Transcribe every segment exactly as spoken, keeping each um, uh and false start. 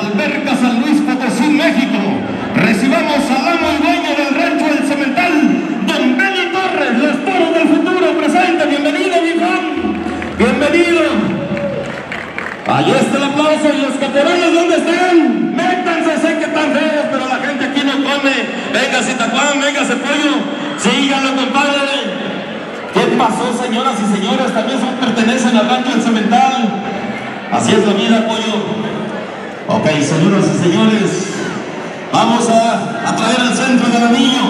Alberca San Luis Potosí, México. Recibamos al amo y dueño del rancho El Cemental, don Benny Torres, los toros del futuro presente. Bienvenido, mi Juan. Bienvenido. Ahí está el aplauso. Y los caporales, ¿dónde están? Métanse, sé que están feos, pero la gente aquí no come. Véngase, Tacuán, véngase, pollo. Síganlo, compadre. ¿Qué pasó, señoras y señores? También son, pertenecen al rancho El Cemental. Así es la vida, pollo. Ok, señoras y señores, vamos a, a traer al centro del anillo.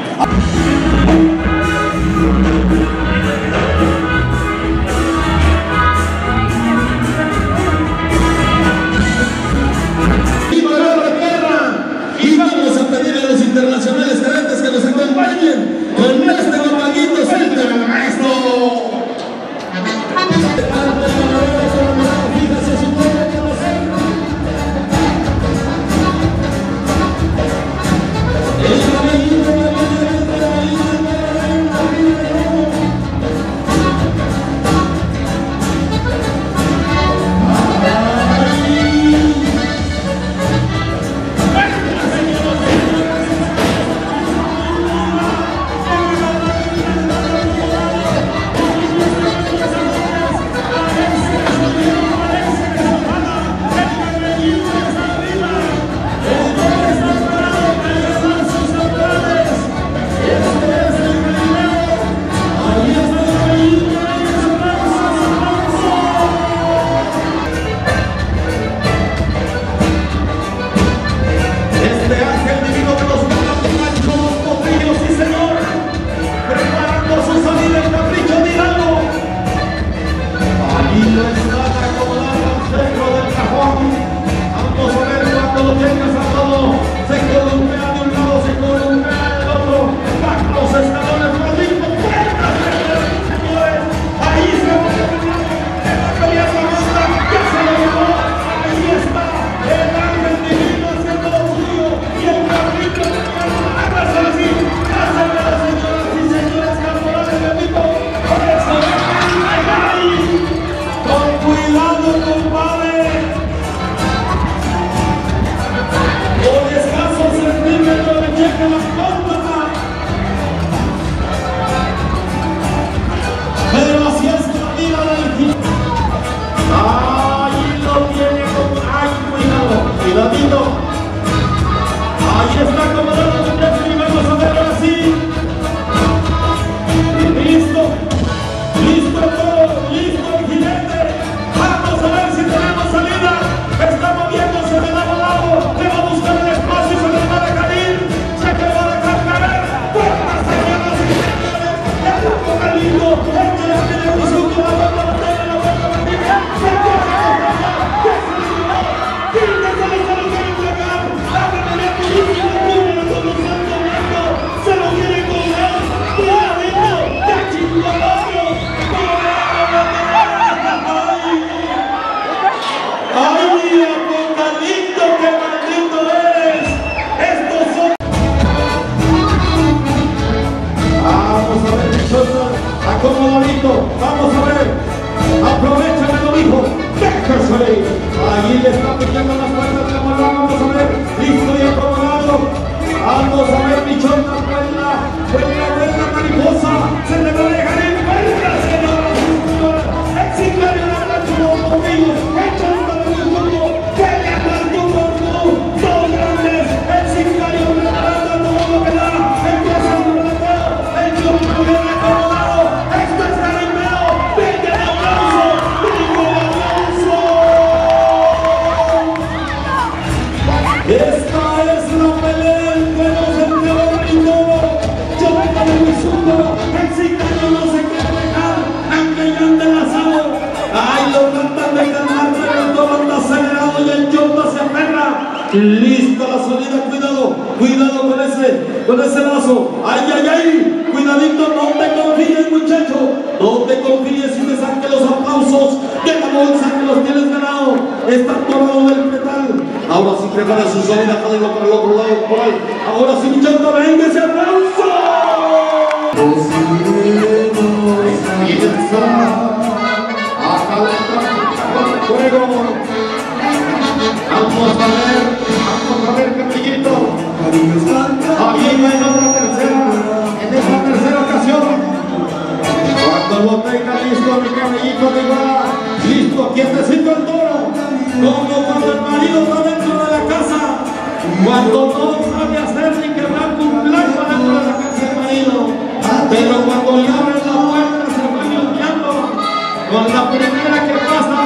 Y vamos a pedir a los internacionales gerentes que nos acompañen con este compañito centro del maestro. Vamos a ver, aprovechamelo, mijo, déjase. Allí le está pidiendo las puertas de la mano. Vamos a ver, listo y acomodado. Vamos a ver, Michona, vuelta, vuelta, vuelta, mariposa. Se le va a dejar en vuelta, señoras y señores. El sicario de la chulo conmigo, echando el mundo, que le aplaudo por tú, dos grandes. El sicario de la banda, todo lo que da, empieza a relatar, el chulo viene acomodado. Esto es carimeo, venga el aplauso, venga el aplauso. Esta es la pelea entre los emperadores y todo. Yo vengo de mi sundo, el sicario no se quiere dejar, aunque ya ande lanzado. Ay, lo tratan de ganar, pero el toro anda acelerado y el yonta se aferra. Listo la salida, cuidado, cuidado con ese, con ese lazo. Ay, ay, ay, cuidadito, no te confíes, muchacho. No te confíes y te saque los aplausos de la bolsa que los tienes ganado. Está tomado del petal. Ahora sí prepara su salida, jálelo para el otro lado, por ahí. Ahora sí, muchacho, venga ese aplauso. Fuego. Vamos a ver. ver, caballito. Ahí va en otra tercera, en esta tercera ocasión. Cuando lo tenga listo, mi caballito de igual, listo, quietecito el toro. Como cuando el marido está dentro de la casa, cuando no sabe hacer ni quebrar un blanco dentro de la casa del marido, pero cuando le abren la puerta se va limpiando con la primera que pasa.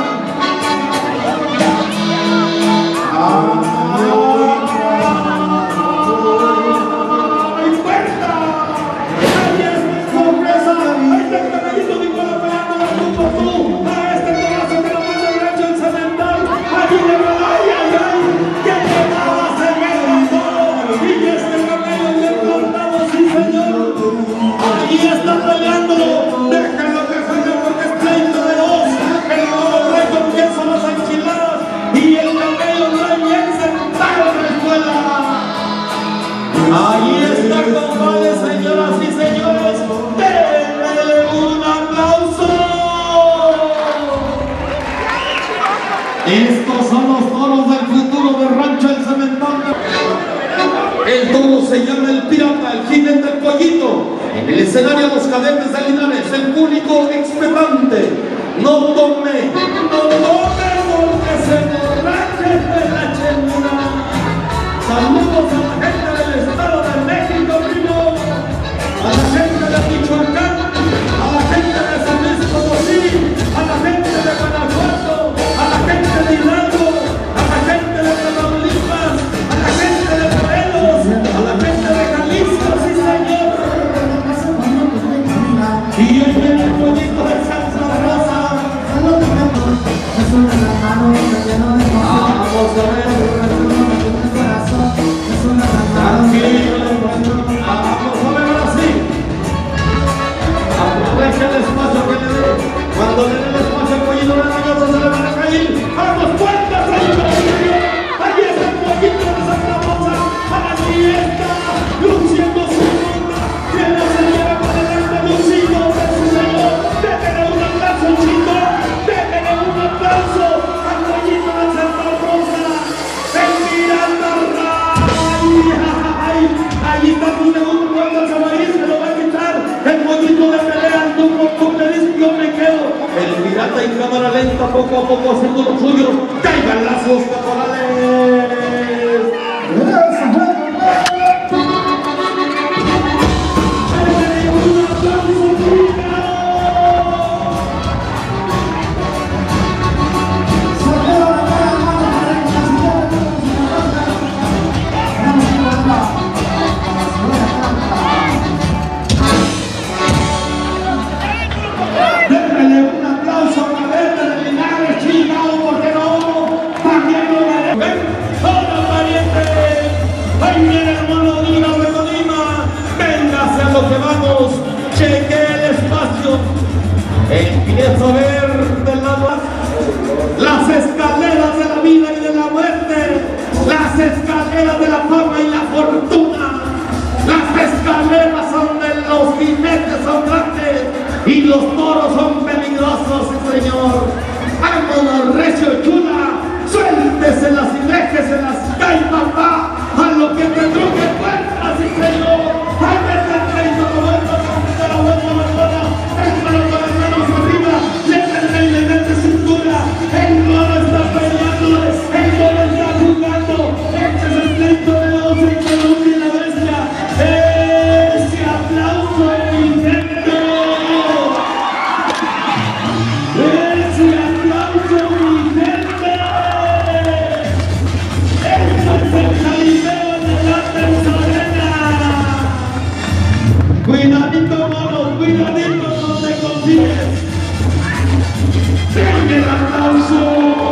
¡Ah! ¡Ay, puerta! ¡Ahí es mi sorpresa! ¡Ahí está el caballito de igual peleando la tú por tú! ¡A este corazón que lo manda el rancho el cemental! ¡Allí le va! ¡Ay, ay, ay! ¡Que le va a hacer el todo! ¡Y este camello le plantado, sí señor! ¡Ahí está peleándolo! ¡Déjenlo que juegue porque es pleito de dos! ¡El nuevo rey comienza las enchiladas! ¡Y el camello trae bien sentado en la escuela! ¡Ahí está, compadre, señoras y señores! ¡Denle un aplauso! Estos son los toros del futuro de Rancho El Cemental. El toro se llama el pirata, el jinete del pollito. En el escenario los cadetes de Linares, el público expectante. No tome, no tome porque se borrache de la chelura. Saludos a la gente del Estado de México, primo. A la gente de Michoacán, a la gente de San Luis Potosí, a la gente de Guanajuato, a la gente de Hidalgo, a la gente de Tamaulipas, a la gente de Morelos, a la gente de Jalisco, sí señor. Y hoy viene el pollito de Santa Rosa. Vamos a ver. Tranquilo, vamos a ver ahora sí. Aprovecha el espacio que le dé. Cuando le dé el espacio al pollito de la casa se le van a caer. ¡Vamos, puertas! ¡Ahí está el pollito de Santa Rosa! ¡Allí está! Luciendo su ronda. Que no se lleva por delante Lucito de su señor. Déjenle un aplauso, chico. Déjenle un aplauso al pollito de Santa Rosa. ¡El Miranda Ray! Ahí está tu segundo cuando el caballo se lo va a quitar. El pollito de pelea, tú por tu le dices, yo me quedo. El pirata en cámara lenta, poco a poco haciendo lo suyo. ¡Caigan las dos caporales! Que vamos, cheque el espacio. Empiezo a ver de lado las escaleras de la vida y de la muerte, las escaleras de la fama y la fortuna, las escaleras donde los jinetes son grandes y los toros son peligrosos, señor. Vámonos, recio chula, suélteselas y déjeselas, cae papá, a lo que te truje puertas, sí señor. ¡Ay, vete al crédito, como es la de la buena persona! ¡Échalo con las manos arriba! ¡Létenle y le mete cintura! ¡El toro está peleando! ¡El toro está jugando! ¡Este es el pleito de dos en Colombia y la bestia! ¡Ese aplauso, mi gente! ¡Ese aplauso, mi gente! ¡Eso es el jalibeo de la Tesorena! Cuidadito, monos, cuidadito, no te confíes. ¡Denle el aplauso!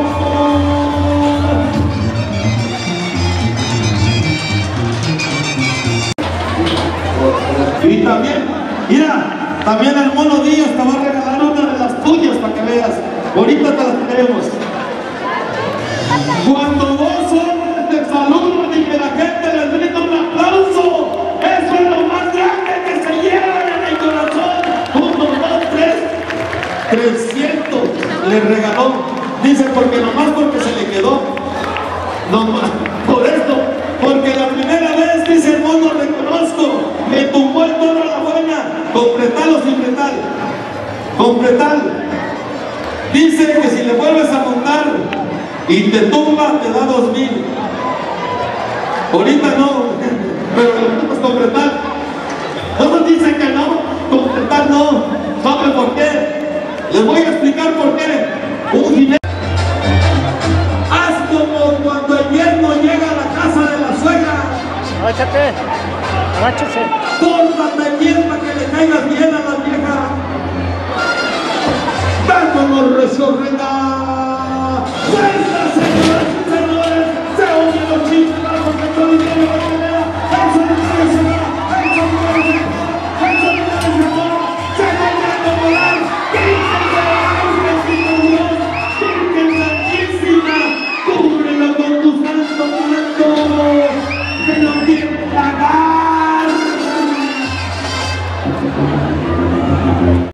Y también, mira, también el Mono Díaz te va a regalar una de las tuyas para que veas. Ahorita te las tenemos. Cuando vos hombres te saludan y que la gente les brinda un aplauso, eso es lo más grande que se llevan en el corazón. Uno, dos, tres, trescientos le regaló. Dice, porque nomás porque se le quedó. Nomás, por esto, con pretal o sin pretal. Con pretal. Dice que si le vuelves a montar y te tumba, te da dos mil. Ahorita no, pero lo tumbas con pretal. Otros dicen que no, con pretal no. ¿Saben por qué? Les voy a explicar por qué. Un dinero. Haz como cuando el yerno llega a la casa de la suegra. Agáchate, agáchese. Pórtate bien para que le caigas bien a la vieja. ¡Vámonos, resorrena! ¡Fuerza, señoras y señores! ¡Se oyen los chistes para porque todo el dinero va a tener! ¡Eso no puede ser! ¡Eso no puede ser! ¡Eso no puede ser! ¡Se vayan a volar! ¡Quítense! ¡Ay, Dios! ¡Virgen Santísima! ¡Cúbrelo con tu santo manto! ¡Que no quiero pagar!